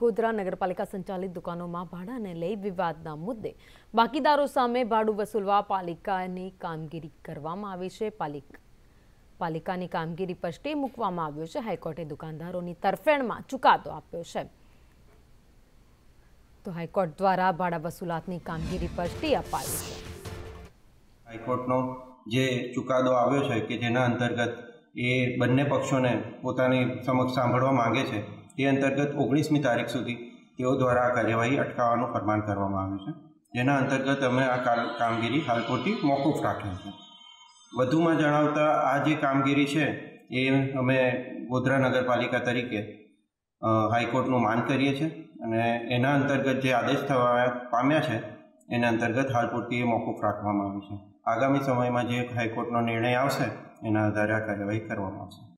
ગોધરા નગરપાલિકા સંચાલિત દુકાનોમાં ભાડાને લઈ વિવાદના મુદ્દે બાકીદારો સામે ભાડું વસૂલવા પાલિકાની કામગીરી કરવામાં આવી છે। પાલિકાની કામગીરી પર સ્ટે મૂકવામાં આવ્યો છે। હાઈકોર્ટે દુકાનદારોની તરફેણમાં ચુકાદો આપ્યો છે। તો હાઈકોર્ટ દ્વારા ભાડા વસૂલાતની કામગીરી પર સ્ટે અપાયો છે। હાઈકોર્ટનો જે ચુકાદો આવ્યો છે કે જેના અંતર્ગત એ બંને પક્ષોને પોતાની સમક્ષ સાંભળવા માંગે છે તે અંતર્ગત 19મી તારીખ સુધી તેઓ દ્વારા આ કાર્યવાહી અટકાવવાનું ફરમાન કરવામાં આવ્યું છે, જેના અંતર્ગત અમે આ કામગીરી હાલ પૂરતી મોકૂફ રાખેલ છે। વધુમાં જણાવતા આ જે કામગીરી છે એ અમે ગોધરા નગરપાલિકા તરીકે હાઈકોર્ટનું માન કરીએ છીએ અને એના અંતર્ગત જે આદેશ થવા પામ્યા છે એના અંતર્ગત હાલ પૂરતી એ મોકૂફ રાખવામાં આવી છે। આગામી સમયમાં જે હાઈકોર્ટનો નિર્ણય આવશે એના આધારે આ કાર્યવાહી કરવામાં આવશે।